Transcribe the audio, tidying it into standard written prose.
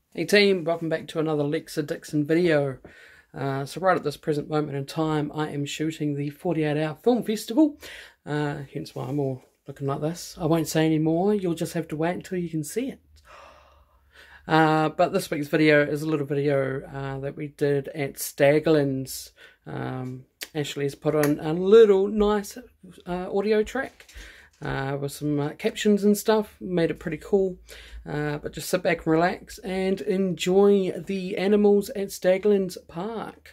Hey team, welcome back to another LEXA DIXON video. So right at this present moment in time, I am shooting the 48-hour film festival, hence why I'm all looking like this. I won't say any more, you'll just have to wait until you can see it. But this week's video is a little video that we did at Staglands. Ashley's put on a little nice audio track with some captions and stuff, made it pretty cool. But just sit back and relax and enjoy the animals at Staglands Park.